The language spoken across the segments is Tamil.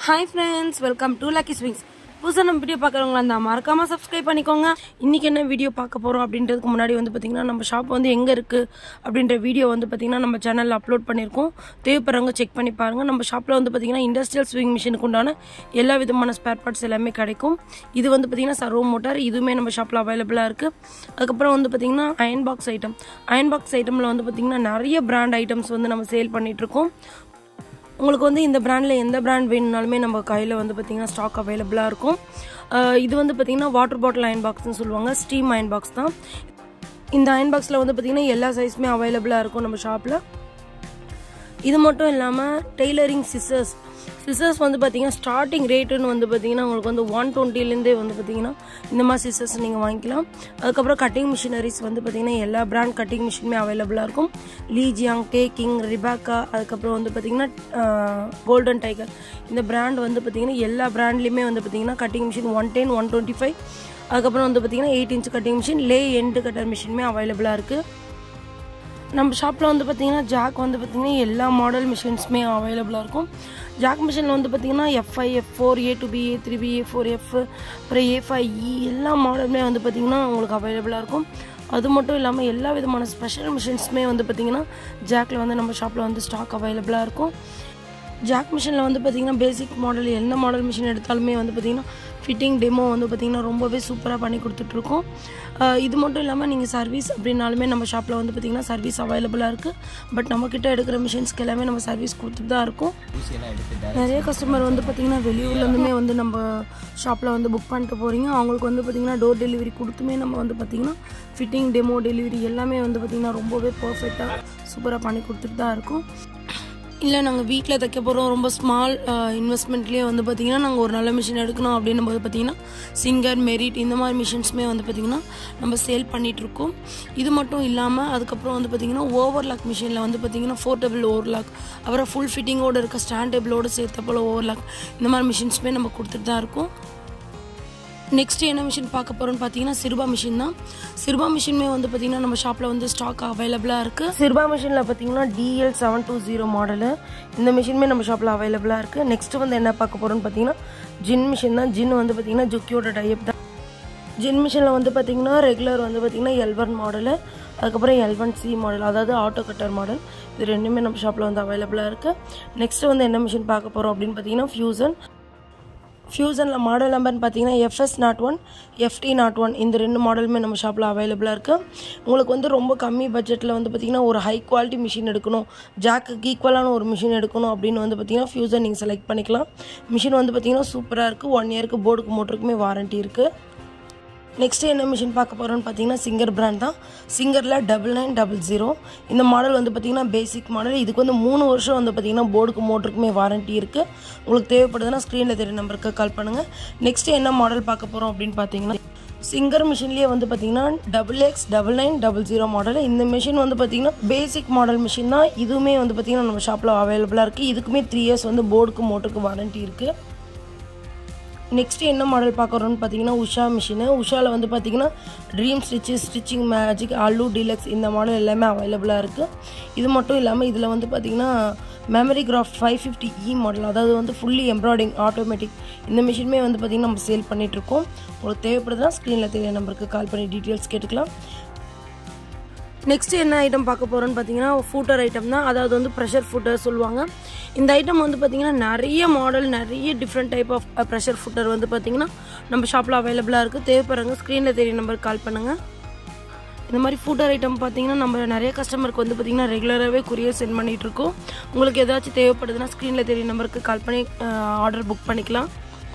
Hi friends, welcome to Lucky Swings. புதுசா நம்ம வீடியோ பார்க்கறவங்களா இருந்தா மறக்காம Subscribe பண்ணிக்கோங்க. இன்னைக்கு என்ன வீடியோ பார்க்க போறோம் அப்படின்றதுக்கு முன்னாடி வந்து பாத்தீங்கன்னா நம்ம ஷாப் வந்து எங்க இருக்கு அப்படின்ற வீடியோ வந்து பாத்தீங்கன்னா நம்ம சேனல்ல அப்லோட் பண்ணிருக்கோம். தேவைப்படுறவங்க செக் பண்ணி பாருங்க. நம்ம ஷாப்ல வந்து பாத்தீங்கன்னா இண்டஸ்ட்ரியல் ஸ்விங் மிஷினுக்கு உண்டான எல்லா விதமான ஸ்பேர் பார்ட்ஸ் எல்லாமே கிடைக்கும். இது வந்து பாத்தீங்கன்னா சர்வோ மோட்டார் இதுமே நம்ம ஷாப்ல அவைலபிளா இருக்கு. அதுக்கு அப்புறம் வந்து பாத்தீங்கன்னா அயன் பாக்ஸ் ஐட்டம்ல வந்து பாத்தீங்கன்னா நிறைய பிராண்ட் ஐட்டம்ஸ் வந்து நம்ம சேல் பண்ணிட்டு இருக்கோம். உங்களுக்கு வந்து இந்த பிராண்டில் எந்த பிராண்ட் வேணும்னாலுமே நம்ம கையில் வந்து பார்த்திங்கன்னா ஸ்டாக் அவைலபிளாக இருக்கும். இது வந்து பார்த்திங்கன்னா வாட்டர் பாட்டில் அயன் பாக்ஸ்னு சொல்லுவாங்க. ஸ்டீம் அயன் பாக்ஸ் தான். இந்த அயன் பாக்ஸில் வந்து பார்த்திங்கன்னா எல்லா சைஸுமே அவைலபிளாக இருக்கும் நம்ம ஷாப்பில். இது மட்டும் இல்லாமல் டெய்லரிங் சிசர்ஸ் வந்து பார்த்திங்கன்னா ஸ்டார்டிங் ரேட்டுன்னு வந்து பார்த்திங்கன்னா உங்களுக்கு வந்து 120லேருந்தே வந்து பார்த்திங்கன்னா இந்த மாதிரி சிசர்ஸ் நீங்கள் வாங்கிக்கலாம். அதுக்கப்புறம் கட்டிங் மிஷினரிஸ் வந்து பார்த்திங்கன்னா எல்லா பிராண்ட் கட்டிங் மிஷினுமே அவைலபிளாக இருக்கும். லீஜியாங், டேக்கிங், ரிபாக்கா, அதுக்கப்புறம் வந்து பார்த்திங்கன்னா கோல்டன் டைகர் இந்த பிராண்ட் வந்து பார்த்திங்கன்னா எல்லா பிராண்ட்லேயுமே வந்து பார்த்திங்கன்னா கட்டிங் மிஷின் 110, 125 அதுக்கப்புறம் வந்து பார்த்திங்கன்னா 8 இன்ச் கட்டிங் மிஷின், லே எண்டு கட்டர் மிஷினுமே அவைலபிளாக இருக்குது. நம்ம ஷாப்பில் வந்து பார்த்திங்கன்னா ஜாக் வந்து பார்த்திங்கன்னா எல்லா மாடல் மிஷின்ஸுமே அவைலபிளாக இருக்கும். ஜாக் மிஷினில் வந்து பார்த்திங்கன்னா F5, F4, A2B, A3B, A4F, அப்புறம் A5E எல்லா மாடலுமே வந்து பார்த்திங்கன்னா உங்களுக்கு அவைலபிளாக இருக்கும். அது மட்டும் இல்லாமல் எல்லா விதமான ஸ்பெஷல் மிஷின்ஸுமே வந்து பார்த்திங்கன்னா ஜாக்கில் வந்து நம்ம ஷாப்பில் வந்து ஸ்டாக் அவைலபிளாக இருக்கும். ஜாக் மிஷினில் வந்து பார்த்திங்கன்னா பேசிக் மாடல் எந்த மாடல் மிஷின் எடுத்தாலுமே வந்து பார்த்திங்கன்னா ஃபிட்டிங் டெமோ வந்து பார்த்திங்கன்னா ரொம்பவே சூப்பராக பண்ணி கொடுத்துட்ருக்கோம். இது மட்டும் இல்லாமல் நீங்கள் சர்வீஸ் அப்படின்னாலுமே நம்ம ஷாப்பில் வந்து பார்த்திங்கன்னா சர்வீஸ் அவைலபிளாக இருக்குது. பட் நம்மக்கிட்ட எடுக்கிற மிஷின்ஸ்க்கு எல்லாமே நம்ம சர்வீஸ் கொடுத்துட்டு தான் இருக்கும். நிறைய கஸ்டமர் வந்து பார்த்திங்கன்னா வெளியூர்லேருந்துமே வந்து நம்ம ஷாப்பில் வந்து புக் பண்ணிட்டு போகிறீங்க. அவங்களுக்கு வந்து பார்த்திங்கன்னா டோர் டெலிவரி கொடுத்துமே நம்ம வந்து பார்த்திங்கன்னா ஃபிட்டிங் டெமோ டெலிவரி எல்லாமே வந்து பார்த்திங்கன்னா ரொம்பவே பர்ஃபெக்டாக சூப்பராக பண்ணி கொடுத்துட்டு தான் இருக்கும். இல்லை நாங்கள் வீட்டில் தைக்க போகிறோம் ரொம்ப ஸ்மால் இன்வெஸ்ட்மெண்ட்லேயே வந்து பார்த்திங்கன்னா நாங்கள் ஒரு நல்ல மிஷின் எடுக்கணும் அப்படின்னும் போது பார்த்திங்கன்னா சிங்கர், மெரிட் இந்த மாதிரி மிஷின்ஸுமே வந்து பார்த்திங்கன்னா நம்ம சேல் பண்ணிகிட்ருக்கோம். இது மட்டும் இல்லாமல் அதுக்கப்புறம் வந்து பார்த்திங்கன்னா ஓவர்லாக் மிஷினில் வந்து பார்த்திங்கன்னா போர்ட்டபிள் ஓவர்லாக், அப்புறம் ஃபுல் ஃபிட்டிங்கோடு இருக்க ஸ்டாண்ட் டேபிளோடு சேர்த்த போல் ஓவர்லாக் இந்த மாதிரி மிஷின்ஸுமே நம்ம கொடுத்துட்டு தான் இருக்கோம். நெக்ஸ்ட் என்ன மிஷின் பார்க்க போகிறோம்னு பார்த்தீங்கன்னா சிறுபா மிஷின் தான். சிறுபா மிஷினுமே வந்து பார்த்திங்கன்னா நம்ம ஷாப்பில் வந்து ஸ்டாக் அவைலபிளாக இருக்குது. சிறுபா மிஷினில் பார்த்தீங்கன்னா DL720 மாடலு இந்த மிஷினுமே நம்ம ஷாப்பில் அவைலபிளாக இருக்குது. நெக்ஸ்ட் வந்து என்ன பார்க்க போகிறோம்னு பார்த்தீங்கன்னா ஜின் மிஷின் தான். ஜின் வந்து பார்த்திங்கன்னா ஜுக்கியோட டைப் தான். ஜின் மிஷினில் வந்து பார்த்திங்கன்னா ரெகுலர் வந்து பார்த்திங்கன்னா L1 மாடலு, அதுக்கப்புறம் L1C மாடல், அதாவது ஆட்டோ கட்டர் மாடல். இது ரெண்டுமே நம்ம ஷாப்பில் வந்து அவைலபிளாக இருக்குது. நெக்ஸ்ட் வந்து என்ன மிஷின் பார்க்க போகிறோம் அப்படின்னு பார்த்தீங்கன்னா ஃபியூசனில் மாடல் நம்பர்னு பார்த்தீங்கன்னா FS01, FT01 இந்த ரெண்டு மாடலுமே நம்ம ஷாப்பில் அவைலபிளாக இருக்குது. உங்களுக்கு வந்து ரொம்ப கம்மி பட்ஜெட்டில் வந்து பார்த்திங்கன்னா ஒரு ஹை குவாலிட்டி மிஷின் எடுக்கணும், ஜாக்குக்கு ஈக்குவலான ஒரு மிஷின் எடுக்கணும் அப்படின்னு வந்து பார்த்திங்கன்னா ஃபியூசன் நீங்கள் செலக்ட் பண்ணிக்கலாம். மிஷின் வந்து பார்த்திங்கன்னா சூப்பராக இருக்குது. 1 இயருக்கு போர்டுக்கு மோட்டருக்குமே வாரண்ட்டி இருக்குது. நெக்ஸ்ட்டு என்ன மிஷின் பார்க்க போகிறோன்னு பார்த்தீங்கன்னா சிங்கர் பிராண்ட் தான். சிங்கரில் 9900 இந்த மாடல் வந்து பார்த்திங்கன்னா பேசிக் மாடல். இதுக்கு வந்து 3 வருஷம் வந்து பார்த்திங்கன்னா போர்டுக்கு மோட்டருக்குமே வாரண்ட்டி இருக்குது. உங்களுக்கு தேவைப்படுதுன்னா ஸ்க்ரீனில் தெரிய நம்பருக்கு கால் பண்ணுங்கள். நெக்ஸ்ட்டு என்ன மாடல் பார்க்க போகிறோம் அப்படின்னு பார்த்தீங்கன்னா சிங்கர் மிஷின்லேயே வந்து பார்த்திங்கன்னா XX9900 மாடல். இந்த மிஷின் வந்து பார்த்திங்கன்னா பேசிக் மாடல் மிஷின் தான். இதுவுமே வந்து பார்த்திங்கன்னா நம்ம ஷாப்பில் அவைலபிளாக இருக்குது. இதுக்குமே 3 இயர்ஸ் வந்து போர்டுக்கு மோட்டருக்கு வாரண்ட்டி இருக்குது. நெக்ஸ்ட்டு என்ன மாடல் பார்க்குறோன்னு பார்த்தீங்கன்னா உஷா மிஷினு. உஷாவில் வந்து பார்த்திங்கன்னா ட்ரீம் ஸ்டிச்சிங் மேஜிக், அல்லு டீலக்ஸ் இந்த மாடல் எல்லாமே அவைலபிளாக இருக்குது. இது மட்டும் இல்லாமல் இதில் வந்து பார்த்திங்கன்னா மெமரி கிராஃப்ட் 550E மாடல், அதாவது வந்து ஃபுல்லி எம்ப்ராய்டிங் ஆட்டோமேட்டிக் இந்த மிஷினுமே வந்து பார்த்திங்கன்னா நம்ம சேல் பண்ணிகிட்ருக்கோம். உங்களுக்கு தேவைப்படுதுன்னா ஸ்க்ரீனில் தெரிய நம்பருக்கு கால் பண்ணி டீட்டெயில்ஸ் கேட்டுக்கலாம். நெக்ஸ்ட்டு என்ன ஐட்டம் பார்க்க போகிறோன்னு பார்த்தீங்கன்னா ஃபூட்டர் ஐட்டம் தான். அதாவது வந்து ப்ரெஷர் ஃபுட்டர் சொல்லுவாங்க. இந்த ஐட்டம் வந்து பார்த்திங்கன்னா நிறைய மாடல், நிறைய different type of pressure footer வந்து பார்த்திங்கன்னா நம்ம ஷாப்பில் அவைலபிளாக இருக்குது. தேவைப்படுறவங்க ஸ்க்ரீனில் தெரிய நம்பருக்கு கால் பண்ணுங்கள். இந்த மாதிரி ஃபுட்டர் ஐட்டம் பார்த்திங்கன்னா நம்ம நிறைய கஸ்டமருக்கு வந்து பார்த்திங்கன்னா ரெகுலராகவே கொரியர் சென்ட் பண்ணிகிட்ருக்கோம். உங்களுக்கு ஏதாச்சும் தேவைப்படுதுன்னா ஸ்க்ரீனில் தெரிய நம்பருக்கு கால் பண்ணி ஆர்டர் புக் பண்ணிக்கலாம்.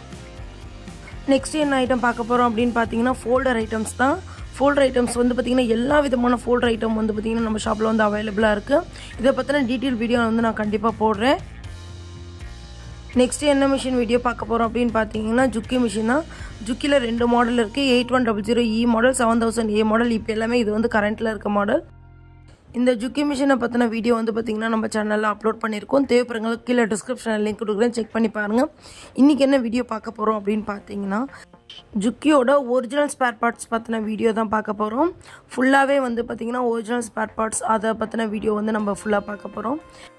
நெக்ஸ்ட்டு என்ன ஐட்டம் பார்க்க போகிறோம் அப்படின்னு பார்த்தீங்கன்னா ஃபோல்டர் ஐட்டம்ஸ் தான். ஃபோல்டர் ஐட்டம்ஸ் வந்து பார்த்திங்கன்னா எல்லா விதமான ஃபோல்டர் ஐட்டம் வந்து பார்த்திங்கன்னா நம்ம ஷாப்பில் வந்து அவைலபிளாக இருக்குது. இதை பற்றின டீட்டெயில் வீடியோ வந்து நான் கண்டிப்பாக போடுறேன். நெக்ஸ்ட்டு என்ன மிஷின் வீடியோ பார்க்க போகிறோம் அப்படின்னு பார்த்தீங்கன்னா ஜுக்கி மிஷின் தான். ஜுக்கியில் 2 மாடல் இருக்குது. 8100E model, 7000A model. இப்போ எல்லாமே இது வந்து கரண்ட்டில் இருக்க மாடல். இந்த ஜுக்கி மிஷினை பற்றின வீடியோ வந்து பார்த்திங்கன்னா நம்ம சேனலில் அப்லோட் பண்ணியிருக்கோம். தேவைப்படுறவங்களுக்கு கீழே டிஸ்கிரிப்ஷனில் லிங்க் கொடுக்குறேன், செக் பண்ணி பாருங்கள். இன்றைக்கி என்ன வீடியோ பார்க்க போகிறோம் அப்படின்னு பார்த்தீங்கன்னா ஜுக்கியோட ஒரிஜினல் ஸ்பேர் பார்ட்ஸ் பற்றின வீடியோ தான் பார்க்க போகிறோம். ஃபுல்லாகவே வந்து பார்த்திங்கன்னா ஒரிஜினல் ஸ்பேர் பார்ட்ஸ் அதை பற்றின வீடியோ வந்து நம்ம ஃபுல்லாக பார்க்க போகிறோம்.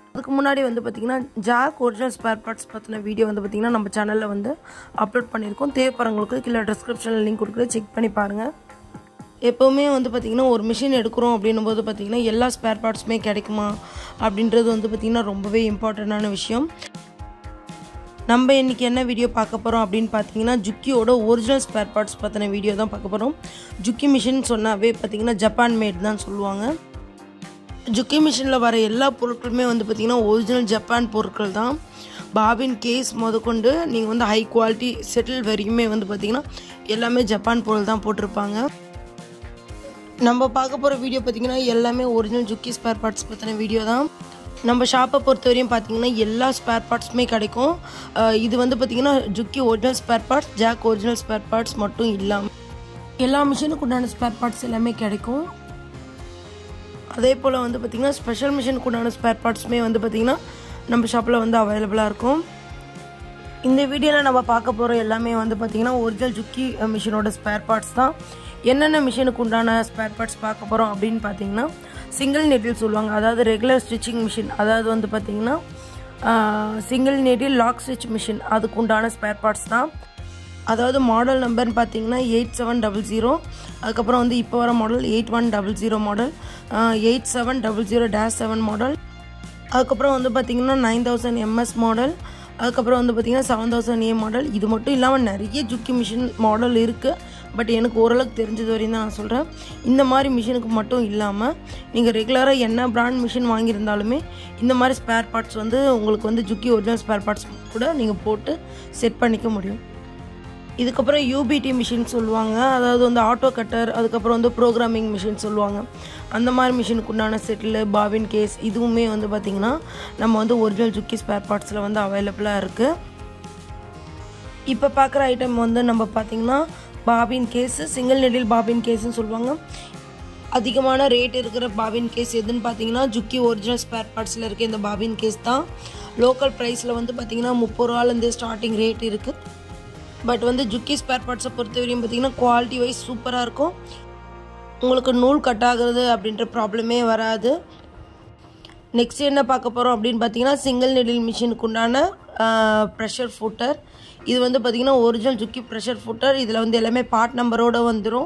அதுக்கு முன்னாடி வந்து பார்த்திங்கன்னா ஜாக் ஒரிஜினல் ஸ்பேர் பார்ட்ஸ் பற்றின வீடியோ வந்து பார்த்திங்கன்னா நம்ம சேனலில் வந்து அப்லோட் பண்ணியிருக்கோம். தேவைப்படுறவங்களுக்கு கீழே டிஸ்கிரிப்ஷனில் லிங்க் கொடுக்குறது செக் பண்ணி பாருங்கள். எப்போவுமே வந்து பார்த்திங்கன்னா ஒரு மிஷின் எடுக்கிறோம் அப்படின்னும் போது பார்த்திங்கன்னா எல்லா ஸ்பேர் பார்ட்ஸுமே கிடைக்குமா அப்படின்றது வந்து பார்த்திங்கன்னா ரொம்பவே இம்பார்ட்டண்ட்டான விஷயம். நம்ம இன்றைக்கி என்ன வீடியோ பார்க்க போகிறோம் அப்படின்னு பார்த்தீங்கன்னா ஜுக்கியோட ஒரிஜினல் ஸ்பேர் பார்ட்ஸ் பற்றின வீடியோ தான் பார்க்க போகிறோம். ஜுக்கி மிஷின் சொன்னாவே பார்த்திங்கன்னா ஜப்பான் மேட் தான் சொல்லுவாங்க. ஜுக்கி மிஷினில் வர எல்லா பொருட்களுமே வந்து பார்த்திங்கன்னா ஒரிஜினல் ஜப்பான் பொருட்கள் தான். பாபின் கேஸ் முதற்கொண்டு நீங்கள் வந்து ஹை குவாலிட்டி செட்டில் வரைக்குமே வந்து பார்த்திங்கன்னா எல்லாமே ஜப்பான் பொருள் தான் போட்டிருப்பாங்க. நம்ம பார்க்க போகிற வீடியோ பார்த்திங்கன்னா எல்லாமே ஒரிஜினல் ஜுக்கி ஸ்பேர் பார்ட்ஸ் பற்றின வீடியோ தான். நம்ம ஷாப்பை பொறுத்த வரையும் பார்த்திங்கன்னா எல்லா ஸ்பேர் பார்ட்ஸுமே கிடைக்கும். இது வந்து பார்த்திங்கன்னா Juki original spare parts, Jack original spare parts மட்டும் இல்லாமல் எல்லா மிஷினுக்கு உண்டான ஸ்பேர் பார்ட்ஸ் எல்லாமே கிடைக்கும். அதே போல் வந்து பார்த்திங்கன்னா ஸ்பெஷல் மிஷினுக்கு உண்டான ஸ்பேர் பார்ட்ஸுமே வந்து பார்த்திங்கன்னா நம்ம ஷாப்பில் வந்து அவைலபிளாக இருக்கும். இந்த வீடியோவில் நம்ம பார்க்க போகிற எல்லாமே வந்து பார்த்திங்கன்னா ஒரிஜினல் ஜுக்கி மிஷினோட ஸ்பேர் பார்ட்ஸ் தான். என்னென்ன மிஷினுக்கு உண்டான ஸ்பேர் பார்ட்ஸ் பார்க்க போகிறோம் அப்படின்னு பார்த்தீங்கன்னா சிங்கிள் நெட்டில் சொல்லுவாங்க, அதாவது ரெகுலர் ஸ்டிச்சிங் மிஷின், அதாவது வந்து பார்த்திங்கன்னா சிங்கிள் நெட்டில் லாக் ஸ்டிச் மிஷின், அதுக்கு உண்டான ஸ்பேர் பார்ட்ஸ் தான். அதாவது மாடல் நம்பர்னு பார்த்தீங்கன்னா 8700, அதுக்கப்புறம் வந்து இப்போ வர மாடல் 8100 மாடல், 8700-7 மாடல், அதுக்கப்புறம் வந்து பார்த்திங்கன்னா 9000 MS மாடல், அதுக்கப்புறம் வந்து பார்த்திங்கன்னா 7000 A மாடல். இது மட்டும் இல்லாமல் நிறைய ஜுக்கி மிஷின் மாடல் இருக்குது. பட் எனக்கு ஓரளவுக்கு தெரிஞ்சது வரையும் தான் நான் சொல்கிறேன். இந்த மாதிரி மிஷினுக்கு மட்டும் இல்லாமல் நீங்கள் ரெகுலராக என்ன பிராண்ட் மிஷின் வாங்கியிருந்தாலுமே இந்த மாதிரி ஸ்பேர் பார்ட்ஸ் வந்து உங்களுக்கு வந்து ஜுக்கி ஒரிஜினல் ஸ்பேர் பார்ட்ஸ் கூட நீங்கள் போட்டு செட் பண்ணிக்க முடியும். இதுக்கப்புறம் யூபிடி மிஷின் சொல்லுவாங்க, அதாவது வந்து ஆட்டோ கட்டர், அதுக்கப்புறம் வந்து ப்ரோக்ராமிங் மிஷின் சொல்லுவாங்க. அந்த மாதிரி மிஷினுக்கு உண்டான செட்டில், பாபின் கேஸ் இதுவுமே வந்து பார்த்திங்கன்னா நம்ம வந்து ஒரிஜினல் ஜுக்கி ஸ்பேர் பார்ட்ஸில் வந்து அவைலபிளாக இருக்குது. இப்போ பார்க்குற ஐட்டம் வந்து நம்ம பார்த்திங்கன்னா bobbin case, single needle bobbin கேஸ்ன்னு சொல்லுவாங்க. அதிகமான ரேட் இருக்கிற பாபின் கேஸ் எதுன்னு பார்த்தீங்கன்னா ஜுக்கி ஒரிஜினல் ஸ்பேர் பார்ட்ஸில் இருக்க இந்த பாபின் கேஸ் தான். லோக்கல் ப்ரைஸில் வந்து பார்த்திங்கன்னா 30 ரூபாலேருந்து ஸ்டார்டிங் ரேட் இருக்குது. பட் வந்து ஜுக்கி ஸ்பேர் பார்ட்ஸை பொறுத்த வரையும் பார்த்திங்கன்னா குவாலிட்டி வைஸ் சூப்பராக இருக்கும். உங்களுக்கு நூல் கட் ஆகுறது அப்படின்ற ப்ராப்ளமே வராது. நெக்ஸ்ட் என்ன பார்க்க போகிறோம் அப்படின்னு பார்த்தீங்கன்னா சிங்கிள் நெடில் மிஷினுக்கு உண்டான ப்ரெஷர் ஃபுட்டர். இது வந்து பார்த்திங்கன்னா ஒரிஜினல் ஜுக்கி ப்ரெஷர் ஃபுட்டர். இதில் வந்து எல்லாமே பார்ட் நம்பரோடு வந்துடும்.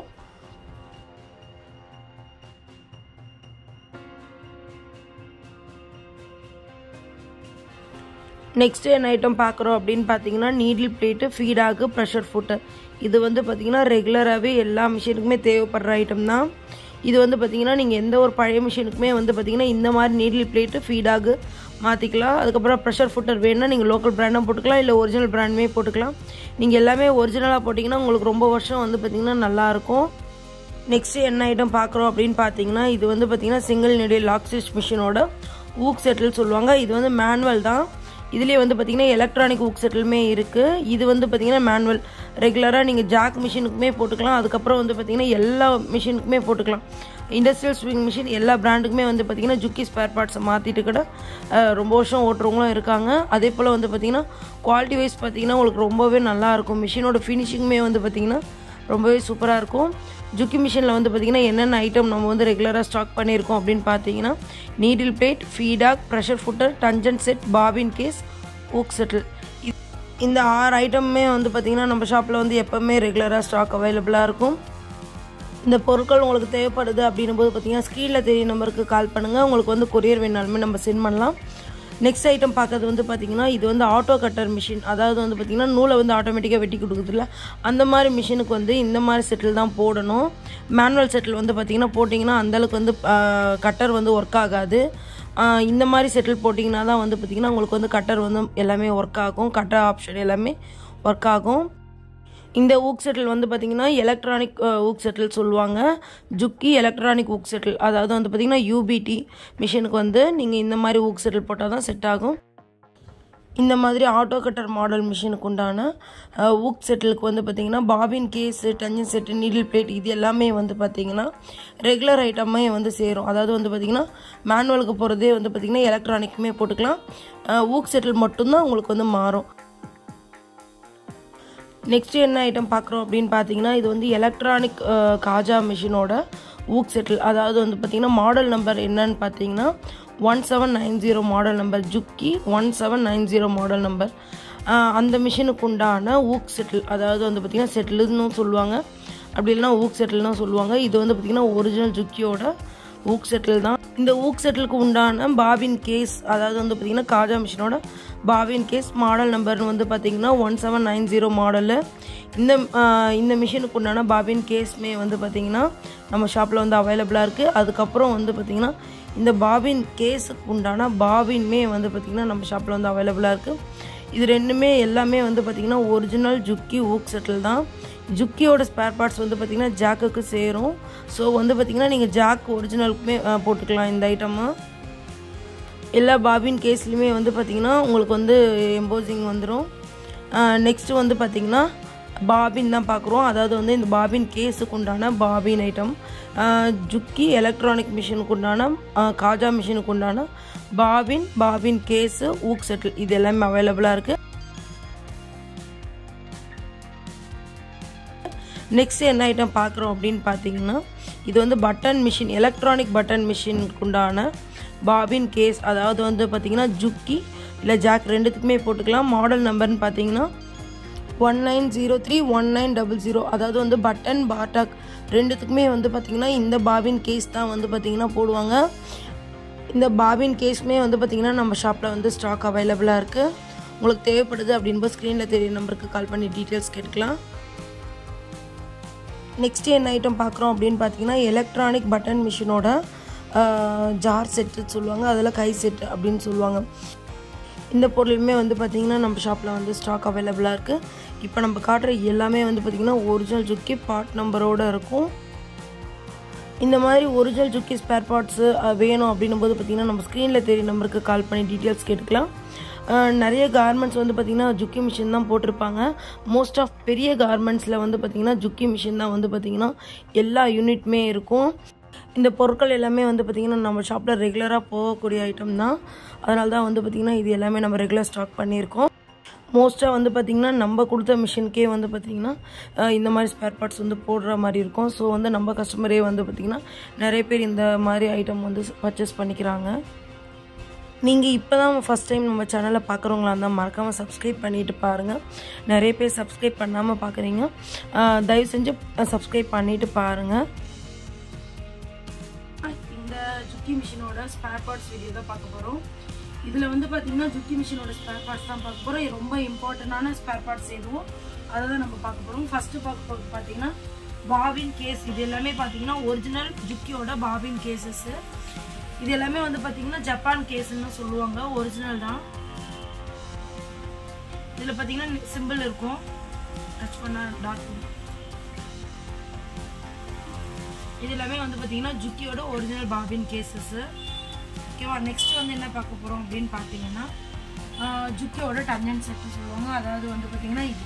நெக்ஸ்ட் என்ன ஐட்டம் பார்க்குறோம் அப்படின்னு பார்த்தீங்கன்னா needle plate, feed dog, pressure footer. இது வந்து பார்த்திங்கன்னா ரெகுலராகவே எல்லா மிஷினுக்குமே தேவைப்படுற ஐட்டம் தான். இது வந்து பார்த்திங்கன்னா நீங்கள் எந்த ஒரு பழைய மிஷினுக்குமே வந்து பார்த்திங்கன்னா இந்த மாதிரி நீடில் பிளேட்டு, ஃபீடாகு மாற்றிக்கலாம். அதுக்கப்புறம் ப்ரெஷர் ஃபுட்டர் வேணுன்னா நீங்கள் லோக்கல் பிராண்டாக போட்டுக்கலாம், இல்லை ஒரிஜினல் பிராண்டுமே போட்டுக்கலாம். நீங்கள் எல்லாமே ஒரிஜினலாக போட்டிங்கன்னா உங்களுக்கு ரொம்ப வருஷம் வந்து பார்த்திங்கன்னா நல்லாயிருக்கும். நெக்ஸ்ட்டு என்ன ஐட்டம் பார்க்குறோம் அப்படின்னு பார்த்தீங்கன்னா இது வந்து பார்த்திங்கன்னா சிங்கிள் நெடில் லாக் ஸ்டிச் மிஷினோட ஊக் செட்டில் சொல்லுவாங்க. இது வந்து மேனுவல் தான். இதுலேயே வந்து பார்த்திங்கன்னா எலக்ட்ரானிக் ஊக் செட்டிலுமே இருக்குது. இது வந்து பார்த்திங்கன்னா மேனுவல். ரெகுலராக நீங்கள் ஜாக் மிஷினுக்குமே போட்டுக்கலாம், அதுக்கப்புறம் வந்து பார்த்திங்கன்னா எல்லா மிஷினுக்குமே போட்டுக்கலாம். இண்டஸ்ட்ரியல் ஸ்விங் மிஷின் எல்லா பிராண்டுக்குமே வந்து பார்த்திங்கன்னா ஜுக்கி ஸ்பேர் பார்ட்ஸை மாற்றிட்டு கூட ரொம்ப வருஷம் ஓட்டுறவங்களும் இருக்காங்க. அதே போல் வந்து பார்த்திங்கன்னா குவாலிட்டி வைஸ் பார்த்திங்கன்னா உங்களுக்கு ரொம்பவே நல்லாயிருக்கும். மிஷினோட ஃபினிஷிங்குமே வந்து பார்த்திங்கன்னா ரொம்பவே சூப்பராக இருக்கும். ஜுக்கி மிஷினில் வந்து பார்த்திங்கன்னா என்னென்ன ஐட்டம் நம்ம வந்து ரெகுலராக ஸ்டாக் பண்ணியிருக்கோம் அப்படின்னு பார்த்தீங்கன்னா needle plate, feed dog, pressure footer, டஞ்சன் செட், பாபின் கேஸ், ஊக் செட்டில். இந்த 6 ஐட்டமுமே வந்து பார்த்திங்கன்னா நம்ம ஷாப்பில் வந்து எப்போவுமே ரெகுலராக ஸ்டாக் அவைலபிளாக இருக்கும். இந்த பொருட்கள் உங்களுக்கு தேவைப்படுது அப்படின்னும் போது பார்த்திங்கன்னா ஸ்க்ரீனில் தெரிய நம்பருக்கு கால் பண்ணுங்கள். உங்களுக்கு வந்து கொரியர் வேணாலுமே நம்ம சென்ட் பண்ணலாம். நெக்ஸ்ட் ஐட்டம் பார்க்கறது வந்து பார்த்திங்கன்னா இது வந்து ஆட்டோ கட்டர் மிஷின். அதாவது வந்து பார்த்திங்கன்னா நூலை வந்து ஆட்டோமேட்டிக்காக வெட்டி கொடுக்குதுல்ல, அந்த மாதிரி மிஷினுக்கு வந்து இந்த மாதிரி செட்டில் தான் போடணும். மேனுவல் செட்டில் வந்து பார்த்திங்கன்னா போட்டிங்கன்னா அந்தளவுக்கு வந்து கட்டர் வந்து ஒர்க் ஆகாது. இந்த மாதிரி செட்டில் போட்டிங்கன்னா தான் வந்து பார்த்திங்கன்னா உங்களுக்கு வந்து கட்டர் வந்து எல்லாமே ஒர்க் ஆகும், கட்டர் ஆப்ஷன் எல்லாமே ஒர்க் ஆகும். இந்த ஊக் செட்டில் வந்து பார்த்திங்கன்னா எலக்ட்ரானிக் ஊக் செட்டில் சொல்லுவாங்க. ஜுக்கி எலக்ட்ரானிக் ஊக் செட்டில், அதாவது வந்து பார்த்திங்கன்னா யூபிடி மிஷினுக்கு வந்து நீங்கள் இந்த மாதிரி ஊக் செட்டில் போட்டால் தான் செட் ஆகும். இந்த மாதிரி ஆட்டோ கட்டர் மாடல் மிஷினுக்கு உண்டான ஊக் செட்டிலுக்கு வந்து பார்த்திங்கன்னா பாபின் கேஸு, டஞ்சன் செட்டு, நீடில் பிளேட் இது எல்லாமே வந்து பார்த்திங்கன்னா ரெகுலர் ஐட்டமே வந்து சேரும். அதாவது வந்து பார்த்திங்கன்னா மேனுவலுக்கு போகிறதே வந்து பார்த்திங்கன்னா எலக்ட்ரானிக்குமே போட்டுக்கலாம். ஊக் செட்டில் மட்டும்தான் உங்களுக்கு வந்து மாறும். நெக்ஸ்ட் என்ன ஐட்டம் பார்க்குறோம் அப்படின்னு பார்த்தீங்கன்னா இது வந்து எலக்ட்ரானிக் காஜா மிஷினோட ஊக் செட்டில். அதாவது வந்து பார்த்திங்கன்னா மாடல் நம்பர் என்னன்னு பார்த்தீங்கன்னா 1790 model number, Juki 1790 model number. அந்த மிஷினுக்கு உண்டான ஊக் செட்டில், அதாவது வந்து பார்த்திங்கன்னா செட்டில்னு சொல்லுவாங்க, அப்படி இல்லைனா ஊக் செட்டில்னு சொல்லுவாங்க. இது வந்து பார்த்திங்கன்னா ஒரிஜினல் ஜுக்கியோட ஊக் செட்டில் தான். இந்த ஊக் செட்டிலுக்கு உண்டான பாபின் கேஸ், அதாவது வந்து பார்த்திங்கன்னா காஜா மிஷினோட பாபின் கேஸ் மாடல் நம்பர்னு வந்து பார்த்திங்கன்னா 1790 மாடலு. இந்த மிஷினுக்கு உண்டான பாபின் கேஸ்மே வந்து பார்த்திங்கன்னா நம்ம ஷாப்பில் வந்து அவைலபிளாக இருக்குது. அதுக்கப்புறம் வந்து பார்த்திங்கன்னா இந்த பாபின் கேஸுக்கு உண்டான பாபின்மே வந்து பார்த்திங்கன்னா நம்ம ஷாப்பில் வந்து அவைலபிளாக இருக்குது. இது ரெண்டுமே எல்லாமே வந்து பார்த்திங்கன்னா ஒரிஜினல் ஜுக்கி ஊக் செட்டில் தான். ஜுக்கியோட ஸ்பேர் பார்ட்ஸ் வந்து பார்த்திங்கன்னா ஜாக்குக்கு சேரும். ஸோ வந்து பார்த்திங்கன்னா நீங்கள் ஜாக் ஒரிஜினலுக்குமே போட்டுக்கலாம் இந்த ஐட்டமு. எல்லா பாபின் கேஸ்லையுமே வந்து பார்த்திங்கன்னா உங்களுக்கு வந்து எம்போசிங் வந்துடும். நெக்ஸ்ட்டு வந்து பார்த்திங்கன்னா பாபின் தான் பார்க்குறோம். அதாவது வந்து இந்த பாபின் கேஸுக்கு உண்டான பாபின் ஐட்டம், ஜுக்கி எலக்ட்ரானிக் மிஷினுக்கு உண்டான, காஜா மிஷினுக்கு உண்டான பாபின் கேஸு ஊக் செட்டில் இது எல்லாமே அவைலபிளாக இருக்குது. நெக்ஸ்ட் என்ன ஐட்டம் பார்க்குறோம் அப்படின்னு பார்த்தீங்கன்னா இது வந்து பட்டன் மிஷின், எலக்ட்ரானிக் பட்டன் மிஷினுக்கு உண்டான பாபின் கேஸ். அதாவது வந்து பார்த்திங்கன்னா ஜுக்கி இல்லை ஜாக் ரெண்டுத்துக்குமே போட்டுக்கலாம். மாடல் நம்பர்னு பார்த்தீங்கன்னா 1903 1900. அதாவது வந்து பட்டன் பாட்டாக் ரெண்டுத்துக்குமே வந்து பார்த்திங்கன்னா இந்த பாபின் கேஸ் தான் வந்து பார்த்திங்கன்னா போடுவாங்க. இந்த பாபின் கேஸ்மே வந்து பார்த்திங்கன்னா நம்ம ஷாப்பில் வந்து ஸ்டாக் அவைலபிளாக இருக்குது. உங்களுக்கு தேவைப்படுது அப்படின்போது ஸ்க்ரீனில் தெரிய நம்பருக்கு கால் பண்ணி டீட்டெயில்ஸ் கேட்டுக்கலாம். நெக்ஸ்ட் என்ன ஐட்டம் பார்க்குறோம் அப்படின்னு பார்த்தீங்கன்னா எலக்ட்ரானிக் பட்டன் மிஷினோட ஜார் செட்டு சொல்லுவாங்க, அதில் கை செட்டு அப்படின்னு சொல்லுவாங்க. இந்த பொருளுமே வந்து பார்த்திங்கன்னா நம்ம ஷாப்பில் வந்து ஸ்டாக் அவைலபிளாக இருக்குது. இப்போ நம்ம காட்டுற எல்லாமே வந்து பார்த்திங்கன்னா ஒரிஜினல் ஜுக்கி பார்ட் நம்பரோடு இருக்கும். இந்த மாதிரி ஒரிஜினல் ஜுக்கி ஸ்பேர் பார்ட்ஸு வேணும் அப்படின்னும் போது பார்த்திங்கன்னா நம்ம ஸ்க்ரீனில் தெரிய நம்பருக்கு கால் பண்ணி டீட்டெயில்ஸ் கேட்டுக்கலாம். நிறைய கார்மெண்ட்ஸ் வந்து பார்த்திங்கன்னா ஜுக்கி மிஷின் தான் போட்டிருப்பாங்க. மோஸ்ட் ஆஃப் பெரிய கார்மெண்ட்ஸில் வந்து பார்த்திங்கன்னா ஜுக்கி மிஷின் தான் வந்து பார்த்திங்கன்னா எல்லா யூனிட்டுமே இருக்கும். இந்த பொருட்கள் எல்லாமே வந்து பார்த்திங்கன்னா நம்ம ஷாப்பில் ரெகுலராக போகக்கூடிய ஐட்டம் தான். அதனால தான் வந்து பார்த்திங்கன்னா இது எல்லாமே நம்ம ரெகுலர் ஸ்டாக் பண்ணியிருக்கோம். மோஸ்ட்டாக வந்து பார்த்திங்கன்னா நம்ம கொடுத்த மிஷினுக்கே வந்து பார்த்திங்கன்னா இந்த மாதிரி ஸ்பேர் பார்ட்ஸ் வந்து போடுற மாதிரி இருக்கும். ஸோ வந்து நம்ம கஸ்டமரே வந்து பார்த்திங்கன்னா நிறைய பேர் இந்த மாதிரி ஐட்டம் வந்து பர்ச்சேஸ் பண்ணிக்கிறாங்க. நீங்கள் இப்போ தான் ஃபஸ்ட் டைம் நம்ம சேனலை பார்க்குறவங்களா இருந்தால் மறக்காமல் சப்ஸ்கிரைப் பண்ணிவிட்டு பாருங்கள். நிறைய பேர் சப்ஸ்கிரைப் பண்ணாமல் பார்க்குறீங்க, தயவு செஞ்சு சப்ஸ்கிரைப் பண்ணிவிட்டு பாருங்கள். இந்த ஜுக்கி மிஷினோட ஸ்பேர் பார்ட்ஸ் வீடியோ தான் பார்க்க போகிறோம். இதில் வந்து பார்த்திங்கன்னா ஜுக்கி மிஷினோட ஸ்பேர் பார்ட்ஸ் தான் பார்க்க போகிறோம். ரொம்ப இம்பார்ட்டண்டான ஸ்பேர் பார்ட்ஸ் எதுவும் அதை தான் நம்ம பார்க்க போகிறோம். ஃபஸ்ட்டு பார்க்க போகிறது பார்த்திங்கன்னா பாபின் கேஸ். இது எல்லாமே பார்த்திங்கன்னா ஒரிஜினல் ஜுக்கியோட பாபின் கேஸஸ்ஸு. இது எல்லாமே வந்து பாத்தீங்கன்னா ஜப்பான் கேஸ்ன்னு சொல்லுவாங்க, ஒரிஜினல் தான். இதுல பாத்தீங்கன்னா சிம்பிள் இருக்கும், டச் பண்ணா டாட். இது எல்லாமே வந்து பாத்தீங்கன்னா ஜுக்கியோட ஒரிஜினல் பாபின் கேசஸ். ஓகேவா. நெக்ஸ்ட் வந்து என்ன பார்க்க போறோம் அப்படின்னு பாத்தீங்கன்னா ஜுக்கியோட டஞ்சன் செட் சொல்லுவாங்க. அதாவது வந்து பாத்தீங்கன்னா இது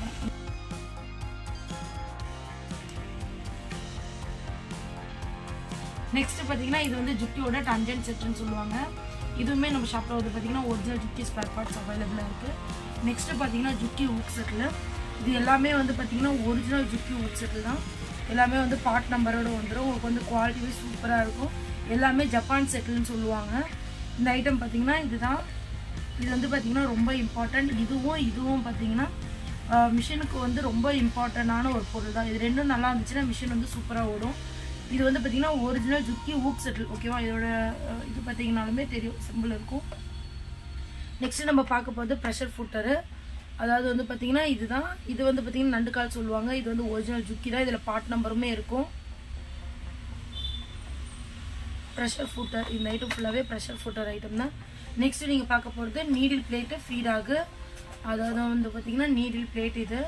நெக்ஸ்ட் பார்த்தீங்கன்னா இது வந்து ஜுக்கியோட டஞ்சன் செட்டுன்னு சொல்லுவாங்க. இதுவுமே நம்ம ஷாப்பில் வந்து பார்த்தீங்கன்னா ஒரிஜினல் ஜுக்கி ஸ்பேர் பார்ட்ஸ் அவைலபிளாக இருக்குது. நெக்ஸ்ட்டு பார்த்தீங்கன்னா ஜுக்கி ஊக் செட்டில். இது எல்லாமே வந்து பார்த்தீங்கன்னா ஒரிஜினல் ஜுக்கி ஊக் செட்டில் தான். எல்லாமே வந்து பார்ட் நம்பரோடு வந்துடும். உங்களுக்கு வந்து குவாலிட்டியே சூப்பராக இருக்கும். எல்லாமே ஜப்பான் செட்டில்னு சொல்லுவாங்க. இந்த ஐட்டம் பார்த்தீங்கன்னா இதுதான். இது வந்து பார்த்தீங்கன்னா ரொம்ப இம்பார்ட்டன்ட். இதுவும் பார்த்தீங்கன்னா மிஷினுக்கு வந்து ரொம்ப இம்பார்ட்டண்டான ஒரு பொருள் தான். இது ரெண்டும் நல்லா இருந்துச்சுன்னா மிஷின் வந்து சூப்பராக ஓடும். இது வந்து பார்த்தீங்கன்னா ஒரிஜினல் ஜுக்கி ஊக் செட்டில். ஓகேவா. இதோட இது பார்த்தீங்கன்னாலுமே தெரியும், சிம்பிள் இருக்கும். நெக்ஸ்ட் நம்ம பார்க்க போகிறது ப்ரெஷர் ஃபுட்டரு. அதாவது வந்து பார்த்தீங்கன்னா இதுதான். இது வந்து பார்த்தீங்கன்னா நண்டுக்கால் சொல்லுவாங்க. இது வந்து ஒரிஜினல் ஜுக்கி தான். இதில் பார்ட் நம்பருமே இருக்கும். Pressure footer. இந்த ஐட்டம் ஃபுல்லாகவே ப்ரெஷர் ஃபுட்டர் ஐட்டம் தான். நெக்ஸ்ட் நீங்கள் பார்க்க போகிறது நீடில் பிளேட்டு ஃபீடாகு. அதாவது வந்து பார்த்தீங்கன்னா நீடில் பிளேட். இது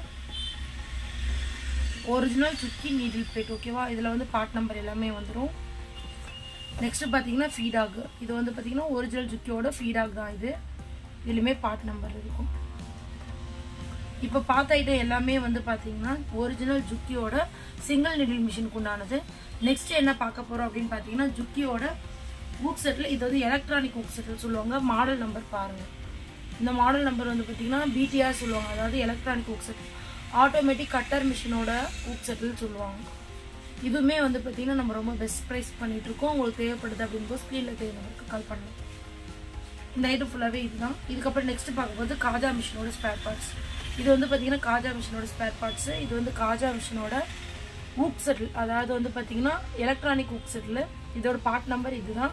ஒரிஜினல் ஜுக்கி நீடில் பிளேட். ஓகேவா. இதில் வந்து பார்ட் நம்பர் எல்லாமே வந்துடும். நெக்ஸ்ட் பார்த்தீங்கன்னா ஃபீடாகு. இது வந்து பார்த்தீங்கன்னா ஒரிஜினல் ஜுக்கியோட ஃபீடாக் தான். இதுலையுமே பார்ட் நம்பர் இருக்கும். இப்போ பார்த்த ஐட்டம் எல்லாமே வந்து பார்த்தீங்கன்னா ஒரிஜினல் ஜுக்கியோட சிங்கிள் நீடில் மிஷினுக்கு உண்டானது. நெக்ஸ்ட் என்ன பார்க்க போகிறோம் அப்படின்னு பார்த்தீங்கன்னா ஜுக்கியோட ஊக் செட்டில். இது வந்து எலக்ட்ரானிக் ஊக் செட்டில் சொல்லுவாங்க. மாடல் நம்பர் பாருங்கள். இந்த மாடல் நம்பர் வந்து பார்த்தீங்கன்னா பிடிஆர் சொல்லுவாங்க. அதாவது electronic hook shuttle, automatic cutter மிஷினோட ஊக் செட்டில் சொல்லுவாங்க. இதுவுமே வந்து பார்த்தீங்கன்னா நம்ம ரொம்ப பெஸ்ட் ப்ரைஸ் பண்ணிகிட்ருக்கோம். உங்களுக்கு தேவைப்படுது அப்படின்போது ஸ்க்ரீனில் தேவை நம்பருக்கு கால் பண்ணலாம். இந்த ஐட்டம் ஃபுல்லாகவே இதுதான். இதுக்கப்புறம் நெக்ஸ்ட் பார்க்கும்போது காஜா மிஷினோட ஸ்பேர் பார்ட்ஸ். இது வந்து பார்த்தீங்கன்னா காஜா மிஷினோட ஸ்பேர் பார்ட்ஸு. இது வந்து காஜா மிஷினோட ஊக் செட்டில், அதாவது வந்து பார்த்தீங்கன்னா எலக்ட்ரானிக் ஊக் செட்டில். இதோட பார்ட் நம்பர் இதுதான்.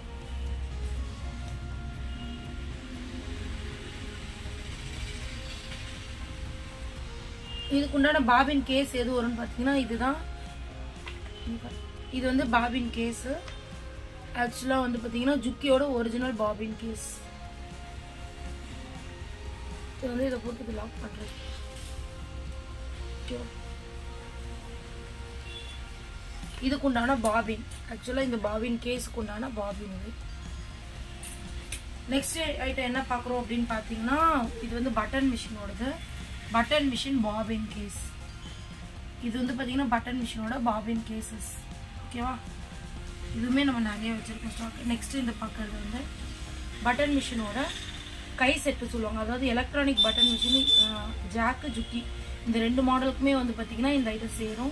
இதுக்குண்டான பாபின் கேஸ் எது வரும்னு பார்த்தீங்கன்னா இதுதான். இது வந்து பாபின் கேஸு. ஆக்சுவலாக வந்து பார்த்தீங்கன்னா ஜுக்கியோட ஒரிஜினல் பாபின் கேஸ். இது வந்து இதை போட்டு இது லாக் பண்ணுறது. இதுக்குண்டான பாபின், ஆக்சுவலாக இந்த பாபின் கேஸுக்கு உண்டான பாபின் இது. நெக்ஸ்ட் ஐட்டம் என்ன பார்க்குறோம் அப்படின்னு பார்த்தீங்கன்னா இது வந்து பட்டன் மிஷினோடது. Button machine bobbin case. இது வந்து பார்த்தீங்கன்னா பட்டன் மிஷினோட பாபின் கேசஸ். ஓகேவா, இதுவுமே நம்ம நிறைய வச்சுருக்கோம் ஸ்டாக். நெக்ஸ்ட் இந்த பார்க்கறது வந்து பட்டன் மிஷினோட கை செட்டு சொல்லுவாங்க. அதாவது electronic button machine, Jack Juki, இந்த 2 மாடலுக்குமே வந்து பார்த்தீங்கன்னா இந்த ஐட்டம் சேரும்.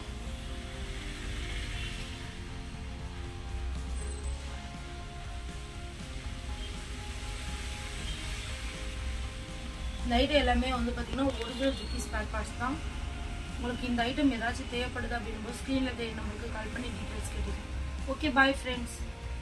இந்த ஐட்டம் எல்லாமே வந்து பார்த்தீங்கன்னா ஒரிஜினல் ஜுக்கி ஸ்பேர் பார்ட்ஸ் தான். உங்களுக்கு இந்த ஐட்டம் ஏதாச்சும் தேவைப்படுது அப்படிங்கும்போது ஸ்க்ரீனில் நம்மளுக்கு கால் பண்ணி டீட்டெயில்ஸ் கேட்டுக்கலாம். Okay, bye friends.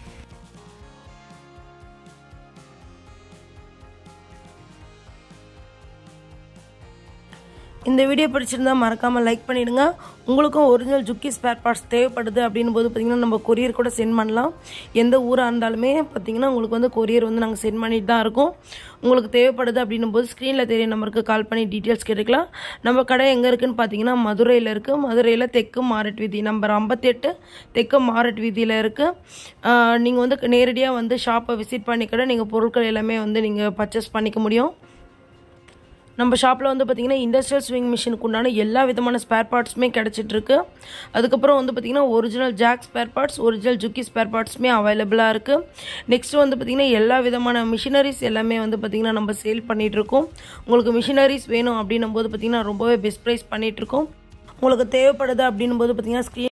இந்த வீடியோ பிடிச்சிருந்தா மறக்காமல் லைக் பண்ணிவிடுங்க. உங்களுக்கும் ஒரிஜினல் ஜுக்கி ஸ்பேர் பார்ட்ஸ் தேவைப்படுது அப்படின் போது பார்த்திங்கன்னா நம்ம கொரியர் கூட சென்ட் பண்ணலாம். எந்த ஊராக இருந்தாலுமே பார்த்திங்கன்னா உங்களுக்கு வந்து கொரியர் வந்து நாங்கள் சென்ட் பண்ணிட்டு தான் இருக்கோம். உங்களுக்கு தேவைப்படுது அப்படின்னும் போது ஸ்க்ரீனில் தெரிய நம்பருக்கு கால் பண்ணி டீட்டெயில்ஸ் கேட்டுக்கலாம். நம்ம கடை எங்கே இருக்குதுன்னு பார்த்தீங்கன்னா மதுரையில் இருக்குது. மதுரையில் தெற்கு மாரட் வீதி நம்பர் 58 தெற்கு மாரட் வீதியில் இருக்குது. நீங்கள் வந்து நேரடியாக வந்து ஷாப்பை விசிட் பண்ணி கூட நீங்கள் பொருட்கள் எல்லாமே வந்து நீங்கள் பர்ச்சேஸ் பண்ணிக்க முடியும். நம்ம ஷாப்பில் வந்து பார்த்திங்கன்னா இண்டஸ்ட்ரியல் ஸ்விங் மிஷினுக்கு உண்டான எல்லா விதமான ஸ்பேர் பார்ட்ஸுமே கிடச்சிட்ருக்கு. அதுக்கப்புறம் வந்து பார்த்திங்கன்னா original Jack spare parts, original Juki spare பார்ட்ஸுமே அவைலபிளாக இருக்குது. நெக்ஸ்ட் வந்து பார்த்திங்கன்னா எல்லா விதமான மிஷினரிஸ் எல்லாமே வந்து பார்த்திங்கன்னா நம்ம சேல் பண்ணிகிட்ருக்கோம். உங்களுக்கு மிஷினரிஸ் வேணும் அப்படின்னும் போது பார்த்திங்கன்னா ரொம்பவே பெஸ்ட் ப்ரைஸ் பண்ணிகிட்ருக்கோம். உங்களுக்கு தேவைப்படுது அப்படின்னும் போது பார்த்திங்கன்னா